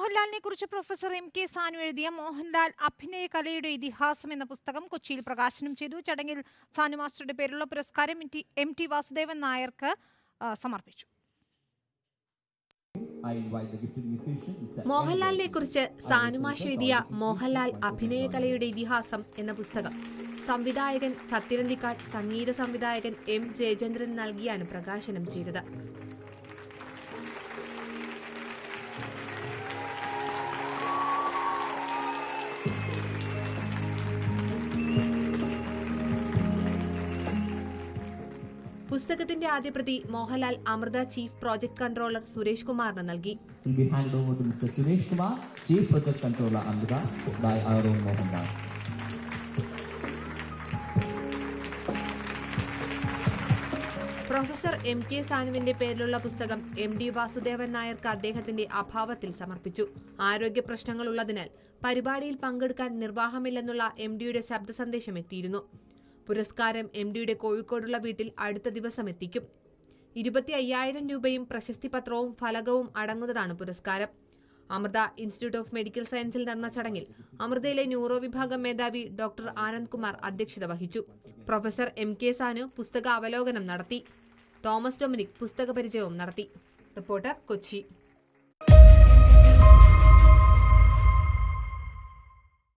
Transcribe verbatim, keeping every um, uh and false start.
മോഹൻലാലിനെ കുറിച്ച് professor M K Sanu എഴുതിയ മോഹൻലാൽ അഭിനയ കലയുടെ ഇതിഹാസം എന്ന പുസ്തകം കൊച്ചിയിൽ പ്രകാശനം ചെയ്തു. ചടങ്ങിൽ സാനു മാസ്റ്ററുടെ പേരുള്ള പുരസ്കാരം എം ടി വാസുദേവൻ നായർക്ക് സമർപ്പിച്ചു. മോഹൻലാലിനെ കുറിച്ച് സാനു മാഷ് എഴുതിയ മോഹൻലാൽ അഭിനയ കലയുടെ ഇതിഹാസം എന്ന പുസ്തകം സംവിധായകൻ സത്യനന്ദിക്കാട്, സംഗീത സംവിധായകൻ എം ജയചന്ദ്രൻ നൽകിയാണ് പ്രകാശനം ചെയ്തത്. പുസ്തകത്തിന്റെ ആദ്യ പ്രതി Mohanlal Amrita chief project controller Suresh കുമാറിന് നൽകി. പ്രൊഫസർ എം കെ സാനുവിന്റെ പേരിലുള്ള പുസ്തകം എം ഡി വാസുദേവൻ നായർക്ക് അദ്ദേഹത്തിന്റെ അഭാവത്തിൽ സമർപ്പിച്ചു. ആരോഗ്യ പ്രശ്നങ്ങളുള്ളതിനാൽ പരിപാടിയിൽ പങ്കെടുക്കാൻ നിർവാഹമില്ലെന്നുള്ള എം ഡിയുടെ ശബ്ദ സന്ദേശം എത്തിയിരുന്നു. പുരസ്കാരം എം ഡിയുടെ കോഴിക്കോടുള്ള വീട്ടിൽ അടുത്ത ദിവസം എത്തിക്കും. ഇരുപത്തി അയ്യായിരം രൂപയും പ്രശസ്തി പത്രവും ഫലകവും അടങ്ങുന്നതാണ് പുരസ്കാരം. അമൃത ഇൻസ്റ്റിറ്റ്യൂട്ട് ഓഫ് മെഡിക്കൽ സയൻസിൽ നടന്ന ചടങ്ങിൽ അമൃതയിലെ ന്യൂറോ വിഭാഗം മേധാവി ഡോക്ടർ ആനന്ദ് കുമാർ അധ്യക്ഷത വഹിച്ചു. പ്രൊഫസർ എം കെ സാനു പുസ്തക അവലോകനം നടത്തി. തോമസ് ഡൊമിനിക് പുസ്തക പരിചയവും നടത്തി. റിപ്പോർട്ടർ, കൊച്ചി.